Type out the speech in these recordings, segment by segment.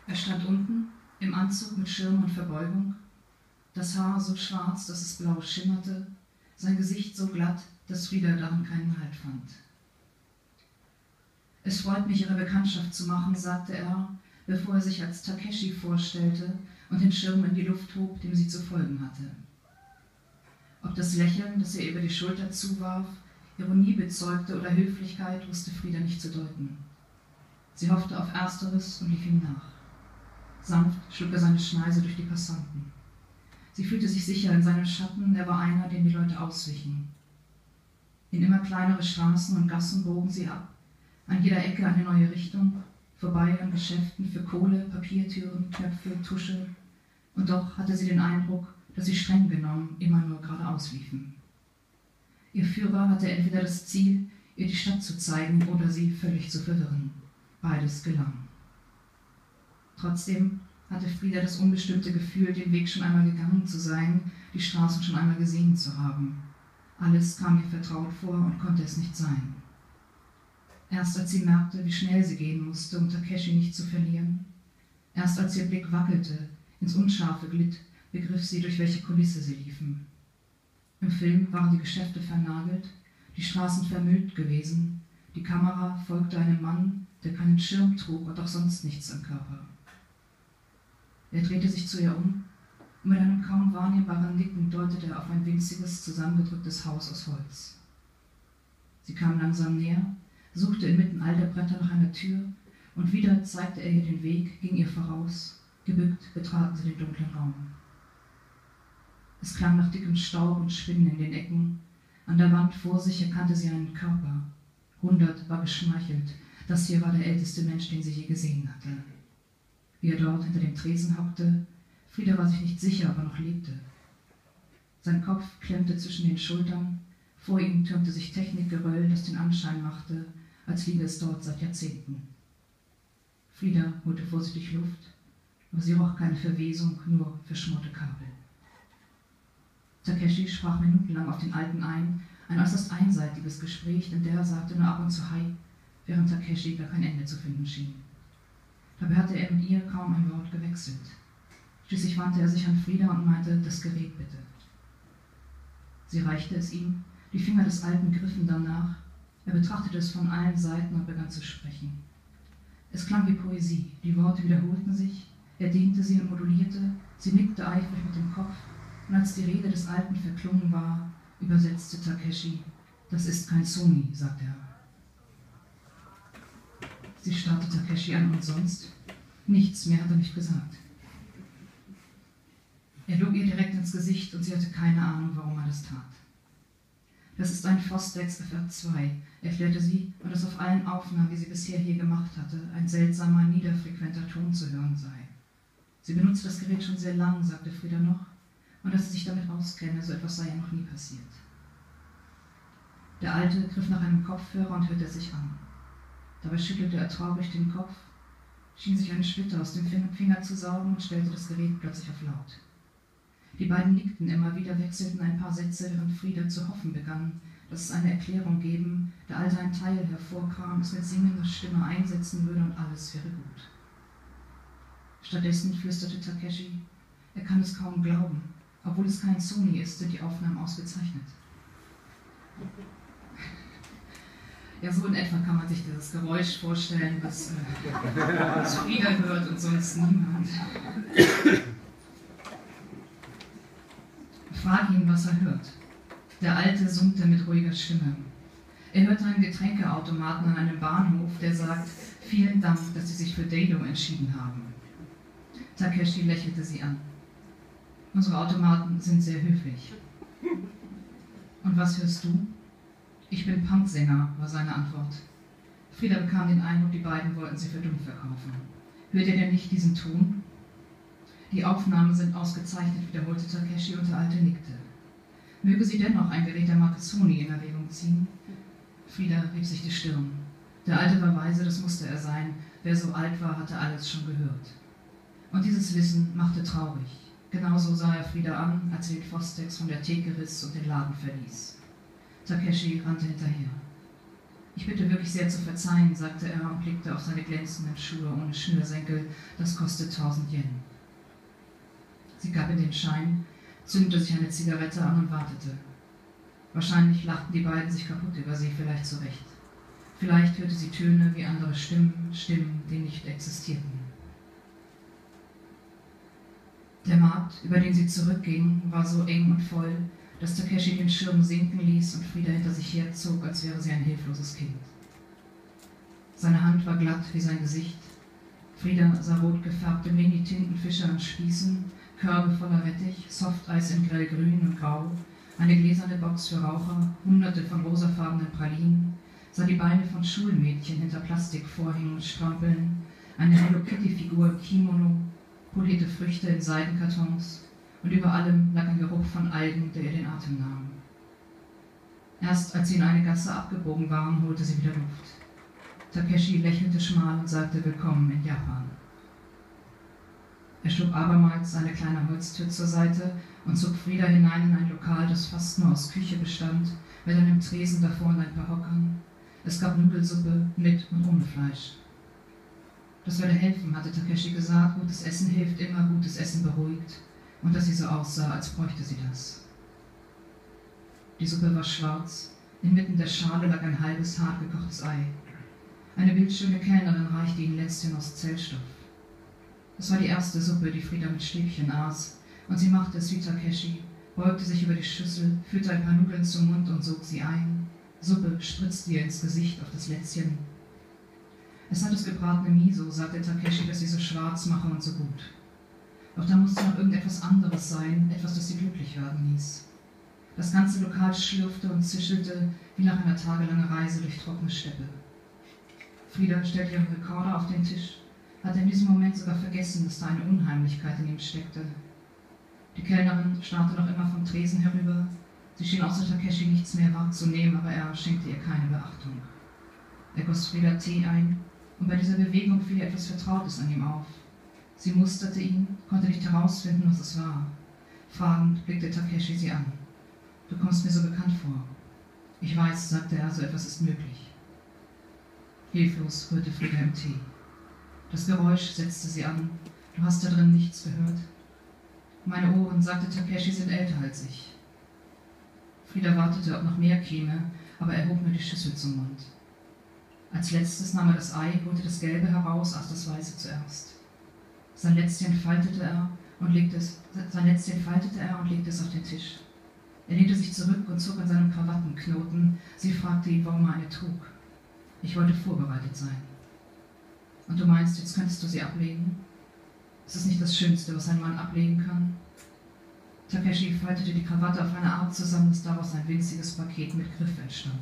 Er stand unten, im Anzug mit Schirm und Verbeugung, das Haar so schwarz, dass es blau schimmerte, sein Gesicht so glatt, dass Frida daran keinen Halt fand. »Es freut mich, Ihre Bekanntschaft zu machen«, sagte er, bevor er sich als Takeshi vorstellte und den Schirm in die Luft hob, dem sie zu folgen hatte. Ob das Lächeln, das er über die Schulter zuwarf, Ironie bezeugte oder Höflichkeit, wusste Frida nicht zu deuten. Sie hoffte auf Ersteres und lief ihm nach. Sanft schlug er seine Schneise durch die Passanten. Sie fühlte sich sicher in seinem Schatten, er war einer, dem die Leute auswichen. In immer kleinere Straßen und Gassen bogen sie ab, an jeder Ecke eine neue Richtung, vorbei an Geschäften für Kohle, Papiertüren, Knöpfe, Tusche, und doch hatte sie den Eindruck, dass sie streng genommen immer nur geradeaus liefen. Ihr Führer hatte entweder das Ziel, ihr die Stadt zu zeigen oder sie völlig zu verwirren. Beides gelang. Trotzdem hatte Frida das unbestimmte Gefühl, den Weg schon einmal gegangen zu sein, die Straßen schon einmal gesehen zu haben. Alles kam ihr vertraut vor und konnte es nicht sein. Erst als sie merkte, wie schnell sie gehen musste, um Takeshi nicht zu verlieren, erst als ihr Blick wackelte, ins Unscharfe glitt, begriff sie, durch welche Kulisse sie liefen. Im Film waren die Geschäfte vernagelt, die Straßen vermüllt gewesen, die Kamera folgte einem Mann, der keinen Schirm trug und auch sonst nichts im Körper. Er drehte sich zu ihr um und mit einem kaum wahrnehmbaren Nicken deutete er auf ein winziges, zusammengedrücktes Haus aus Holz. Sie kam langsam näher, suchte inmitten all der Bretter nach einer Tür und wieder zeigte er ihr den Weg, ging ihr voraus. Gebückt betraten sie den dunklen Raum. Es klang nach dickem Staub und Spinnen in den Ecken. An der Wand vor sich erkannte sie einen Körper. 100 war geschmeichelt. Das hier war der älteste Mensch, den sie je gesehen hatte. Wie er dort hinter dem Tresen hockte, Frida war sich nicht sicher, ob er noch lebte. Sein Kopf klemmte zwischen den Schultern, vor ihm türmte sich Technikgeröll, das den Anschein machte, als liege es dort seit Jahrzehnten. Frida holte vorsichtig Luft, aber sie roch keine Verwesung, nur verschmorte Kabel. Takeshi sprach minutenlang auf den Alten ein äußerst einseitiges Gespräch, denn der sagte nur ab und zu Hi, während Takeshi gar kein Ende zu finden schien. Dabei hatte er mit ihr kaum ein Wort gewechselt. Schließlich wandte er sich an Frida und meinte, das Gerät bitte. Sie reichte es ihm, die Finger des Alten griffen danach, er betrachtete es von allen Seiten und begann zu sprechen. Es klang wie Poesie, die Worte wiederholten sich, er dehnte sie und modulierte, sie nickte eifrig mit dem Kopf, und als die Rede des Alten verklungen war, übersetzte Takeshi, das ist kein Sony, sagte er. Sie starrte Takeshi an und sonst? Nichts mehr hat er nicht gesagt. Er log ihr direkt ins Gesicht und sie hatte keine Ahnung, warum er das tat. Das ist ein Fostex FR2, erklärte sie, und das auf allen Aufnahmen, die sie bisher hier gemacht hatte, ein seltsamer, niederfrequenter Ton zu hören sei. Sie benutze das Gerät schon sehr lang, sagte Frida noch, und dass sie sich damit auskenne, so etwas sei ja noch nie passiert. Der Alte griff nach einem Kopfhörer und hörte es sich an. Dabei schüttelte er traurig den Kopf, schien sich eine Splitter aus dem Finger zu saugen und stellte das Gerät plötzlich auf laut. Die beiden nickten immer wieder, wechselten ein paar Sätze, während Frida zu hoffen begann, dass es eine Erklärung geben, der Alte ein Teil hervorkam, es mit singender Stimme einsetzen würde und alles wäre gut. Stattdessen flüsterte Takeshi, er kann es kaum glauben, obwohl es kein Sony ist, sind die Aufnahmen ausgezeichnet. Ja, so in etwa kann man sich dieses Geräusch vorstellen, was Frida hört und sonst niemand. Frag ihn, was er hört. Der Alte summte mit ruhiger Stimme. Er hörte einen Getränkeautomaten an einem Bahnhof, der sagt, vielen Dank, dass Sie sich für Dado entschieden haben. Takeshi lächelte sie an. Unsere Automaten sind sehr höflich. Und was hörst du? Ich bin Punksänger, war seine Antwort. Frida bekam den Eindruck, die beiden wollten sie für dumm verkaufen. Hört ihr denn nicht diesen Ton? Die Aufnahmen sind ausgezeichnet, wiederholte Takeshi und der Alte nickte. Möge sie dennoch ein Gerät der Marke Sony in Erwägung ziehen? Frida rieb sich die Stirn. Der Alte war weise, das musste er sein. Wer so alt war, hatte alles schon gehört. Und dieses Wissen machte traurig. Genauso sah er Frida an, als sie den Fostex von der Theke riss und den Laden verließ. Takeshi rannte hinterher. Ich bitte wirklich sehr zu verzeihen, sagte er und blickte auf seine glänzenden Schuhe ohne Schnürsenkel. Das kostet 1000 Yen. Sie gab ihm den Schein, zündete sich eine Zigarette an und wartete. Wahrscheinlich lachten die beiden sich kaputt über sie, vielleicht zu Recht. Vielleicht hörte sie Töne wie andere Stimmen, Stimmen, die nicht existierten. Der Markt, über den sie zurückging, war so eng und voll, dass Takeshi den Schirm sinken ließ und Frida hinter sich herzog, als wäre sie ein hilfloses Kind. Seine Hand war glatt wie sein Gesicht. Frida sah rot gefärbte Mini-Tintenfische an Spießen, Körbe voller Rettich, Softeis in grellgrün und grau, eine gläserne Box für Raucher, hunderte von rosafarbenen Pralinen, sah die Beine von Schulmädchen hinter Plastikvorhängen strampeln, eine Hello Kitty-Figur im Kimono, polierte Früchte in Seidenkartons und über allem lag ein Geruch von Algen, der ihr den Atem nahm. Erst als sie in eine Gasse abgebogen waren, holte sie wieder Luft. Takeshi lächelte schmal und sagte Willkommen in Japan. Er schob abermals seine kleine Holztür zur Seite und zog Frida hinein in ein Lokal, das fast nur aus Küche bestand, mit einem Tresen davor und ein paar Hockern. Es gab Nudelsuppe mit und ohne Fleisch. Das würde helfen, hatte Takeshi gesagt. Gutes Essen hilft immer, gutes Essen beruhigt. Und dass sie so aussah, als bräuchte sie das. Die Suppe war schwarz. Inmitten der Schale lag ein halbes, hart gekochtes Ei. Eine bildschöne Kellnerin reichte ihnen Lätzchen aus Zellstoff. Es war die erste Suppe, die Frida mit Stäbchen aß, und sie machte es wie Takeshi, beugte sich über die Schüssel, führte ein paar Nudeln zum Mund und sog sie ein. Suppe spritzte ihr ins Gesicht auf das Lätzchen. Es hat das gebratene Miso, sagte Takeshi, das sie so schwarz mache und so gut. Doch da musste noch irgendetwas anderes sein, etwas, das sie glücklich werden ließ. Das ganze Lokal schlürfte und zischelte, wie nach einer tagelangen Reise durch trockene Steppe. Frida stellte ihren Rekorder auf den Tisch, hatte in diesem Moment sogar vergessen, dass da eine Unheimlichkeit in ihm steckte. Die Kellnerin starrte noch immer vom Tresen herüber. Sie schien außer Takeshi nichts mehr wahrzunehmen, aber er schenkte ihr keine Beachtung. Er goss Frida Tee ein, und bei dieser Bewegung fiel ihr etwas Vertrautes an ihm auf. Sie musterte ihn, konnte nicht herausfinden, was es war. Fragend blickte Takeshi sie an. Du kommst mir so bekannt vor. Ich weiß, sagte er, so etwas ist möglich. Hilflos rührte Frida im Tee. Das Geräusch setzte sie an. Du hast da drin nichts gehört? Meine Ohren, sagte Takeshi, sind älter als ich. Frida wartete, ob noch mehr käme, aber er hob nur die Schüssel zum Mund. Als letztes nahm er das Ei, holte das Gelbe heraus, aß das Weiße zuerst. Sein Lätzchen faltete er und legte es auf den Tisch. Er lehnte sich zurück und zog an seinem Krawattenknoten. Sie fragte ihn, warum er eine trug. Ich wollte vorbereitet sein. Und du meinst, jetzt könntest du sie ablegen? Ist es nicht das Schönste, was ein Mann ablegen kann? Takeshi faltete die Krawatte auf eine Art zusammen, dass daraus ein winziges Paket mit Griff entstand.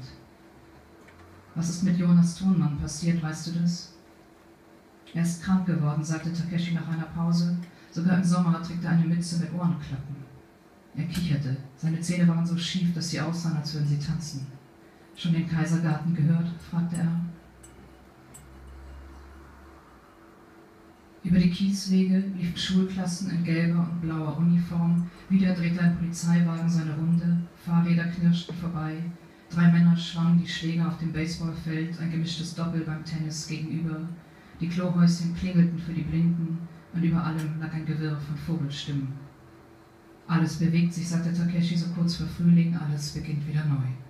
Was ist mit Jonas Thonmann passiert, weißt du das? Er ist krank geworden, sagte Takeshi nach einer Pause. Sogar im Sommer trägt er eine Mütze mit Ohrenklappen. Er kicherte. Seine Zähne waren so schief, dass sie aussahen, als würden sie tanzen. Schon den Kaisergarten gehört? Fragte er. Über die Kieswege liefen Schulklassen in gelber und blauer Uniform. Wieder drehte ein Polizeiwagen seine Runde. Fahrräder knirschten vorbei. 3 Männer schwangen die Schläger auf dem Baseballfeld, ein gemischtes Doppel beim Tennis gegenüber. Die Klohäuschen klingelten für die Blinden und über allem lag ein Gewirr von Vogelstimmen. Alles bewegt sich, sagte Takeshi so kurz vor Frühling, alles beginnt wieder neu.